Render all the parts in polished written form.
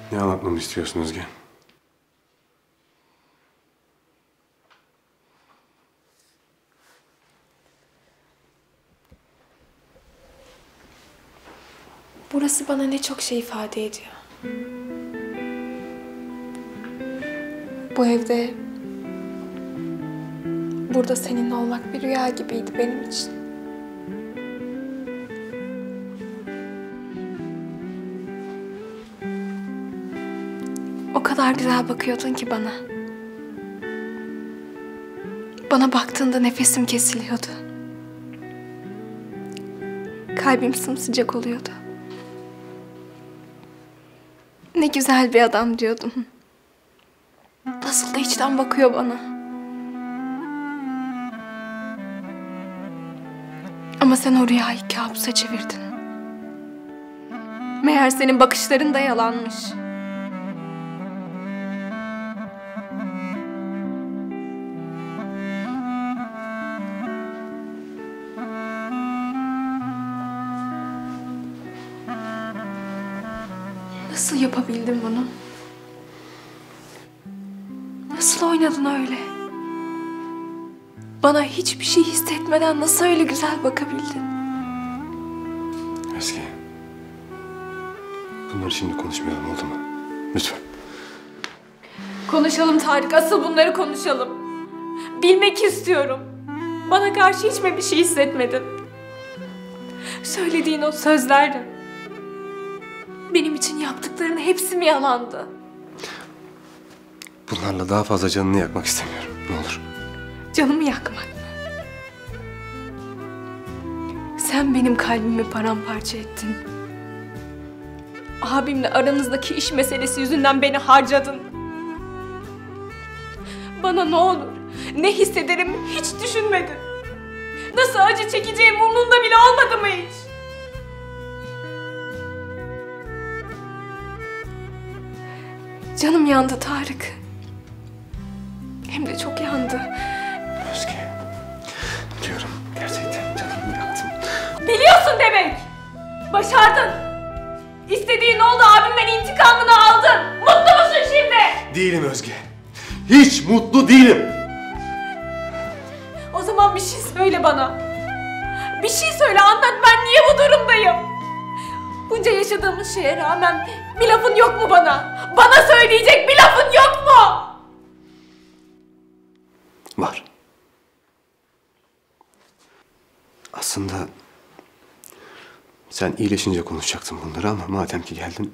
Ne anlatmamı istiyorsun Özge? Burası bana ne çok şey ifade ediyor. Bu evde, burada seninle olmak bir rüya gibiydi benim için. O kadar güzel bakıyordun ki bana. Bana baktığında nefesim kesiliyordu. Kalbim sımsıcak oluyordu. Ne güzel bir adam diyordum. Nasıl da içten bakıyor bana. Ama sen o rüyayı kabusa çevirdin. Meğer senin bakışların da yalanmış. Nasıl yapabildin bunu? Nasıl oynadın öyle? Bana hiçbir şey hissetmeden nasıl öyle güzel bakabildin? Özge. Bunları şimdi konuşmayalım, oldu mu? Lütfen. Konuşalım Tarık, asıl bunları konuşalım. Bilmek istiyorum. Bana karşı hiç mi bir şey hissetmedin? Söylediğin o sözlerdi. Benim için yaptıkların hepsi mi yalandı? Bunlarla daha fazla canını yakmak istemiyorum. Ne olur. Canımı yakmak mı? Sen benim kalbimi paramparça ettin. Abimle aranızdaki iş meselesi yüzünden beni harcadın. Bana ne olur, ne hissederim hiç düşünmedin. Nasıl acı çekeceğim umrunda bile olmadı mı hiç? Canım yandı Tarık. Hem de çok yandı. Özge. Biliyorum, gerçekten canımı yaktım. Biliyorsun demek. Başardın. İstediğin oldu, abimden intikamını aldın. Mutlu musun şimdi? Değilim Özge. Hiç mutlu değilim. O zaman bir şey söyle bana. Bir şey söyle, anlat, ben niye bu durumdayım? Bunca yaşadığımız şeye rağmen bir lafın yok mu bana? Bana söyleyecek bir lafın yok mu? Var. Aslında sen iyileşince konuşacaktın bunları ama madem ki geldin,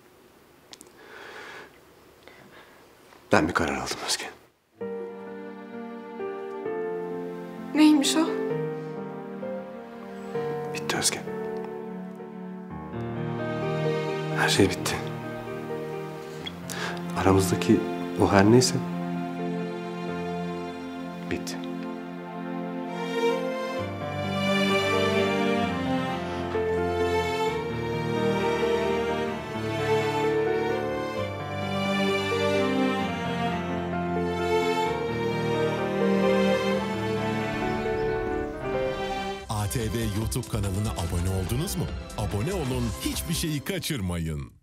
ben bir karar aldım Özge. Neymiş o? Bitti Özge. Her şey bitti. Aramızdaki o her neyse bitti. ATV YouTube kanalına abone oldunuz mu? Abone olun, hiçbir şeyi kaçırmayın.